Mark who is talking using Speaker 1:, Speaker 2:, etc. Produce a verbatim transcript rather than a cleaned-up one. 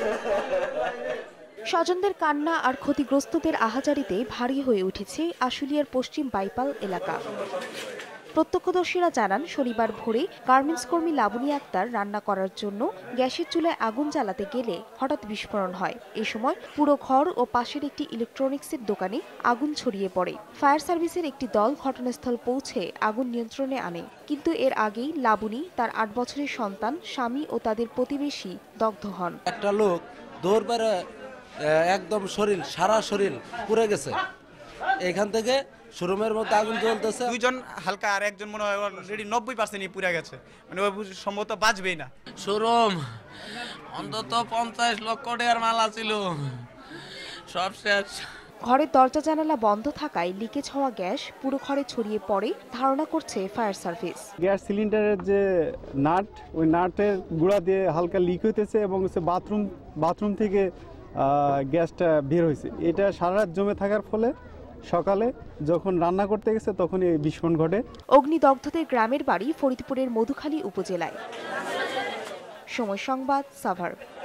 Speaker 1: স্বজনদের কান্না আর ক্ষতিগ্রস্তদের আহাজারিতে ভারী হয়ে উঠেছে আশুলিয়ার পশ্চিম বাইপাল এলাকা। প্রত্যক্ষদর্শীরা জানান, শনিবার ভোরে গার্মেন্টস কর্মী লাবণী আক্তার রান্না করার জন্য গ্যাসের চুলায় আগুন জ্বালাতে গেলে হঠাৎ বিস্ফোরণ হয়। এ সময় পুরো ঘর ও পাশের একটি ইলেকট্রনিক্সের দোকানে আগুন ছড়িয়ে পড়ে। ফায়ার সার্ভিসের একটি দল ঘটনাস্থল পৌঁছে আগুন নিয়ন্ত্রণে আনে, কিন্তু এর আগেই লাবণী, তার আট বছরের সন্তান, স্বামী ও তাদের প্রতিবেশী দগ্ধ হন।
Speaker 2: একটা লোক দৌড় বেড়ে একদম শরীর সারা শরীর পুড়ে গেছে। এখান থেকে শোরুমের মধ্যে আগুন জ্বলতেছে,
Speaker 3: দুইজন হালকা আর একজন মনে হয় অলরেডি নব্বই পার্সেন্টই পুড়ে গেছে, মানে ওই সম্ভবত বাঁচবেই না।
Speaker 4: শোরুম অন্তত পঞ্চাশ লক্ষ টাকার মাল ছিল, সব শেষ।
Speaker 1: ঘরের দরজা জানালা বন্ধ থাকায় লিকেজ হওয়া গ্যাস পুরো ঘরে ছড়িয়ে পড়ে ধারণা করছে ফায়ার সার্ভিস।
Speaker 5: গ্যাস সিলিন্ডারের যে নাট, ওই নাটের গুঁড়া দিয়ে হালকা লিক হইতেছে এবং বাথরুম বাথরুম থেকে গ্যাসটা বের হয়েছে। এটা সারা রাত জমে থাকার ফলে সকালে যখন রান্না করতে গেছে তখন এই বিস্ফোরণ ঘটে।
Speaker 1: অগ্নিদগ্ধদের গ্রামের বাড়ি ফরিদপুরের মধুখালী উপজেলায়। সময় সংবাদ, সাভার।